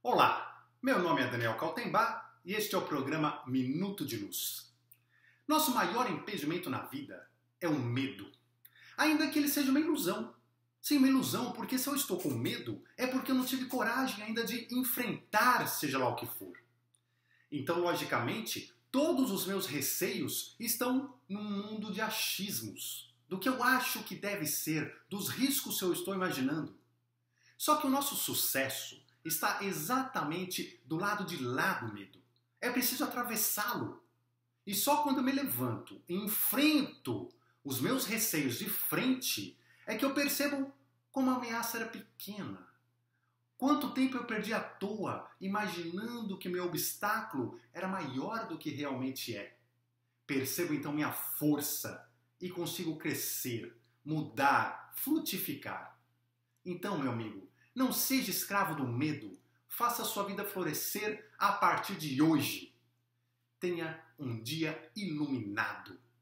Olá, meu nome é Daniel Kaltenbach e este é o programa Minuto de Luz. Nosso maior impedimento na vida é o medo, ainda que ele seja uma ilusão. Sim, uma ilusão, porque se eu estou com medo é porque eu não tive coragem ainda de enfrentar seja lá o que for. Então, logicamente, todos os meus receios estão num mundo de achismos, do que eu acho que deve ser, dos riscos que eu estou imaginando. Só que o nosso sucesso está exatamente do lado de lá do medo. É preciso atravessá-lo. E só quando eu me levanto e enfrento os meus receios de frente é que eu percebo como a ameaça era pequena. Quanto tempo eu perdi à toa imaginando que meu obstáculo era maior do que realmente é. Percebo então minha força e consigo crescer, mudar, frutificar. Então, meu amigo, não seja escravo do medo. Faça a sua vida florescer a partir de hoje. Tenha um dia iluminado.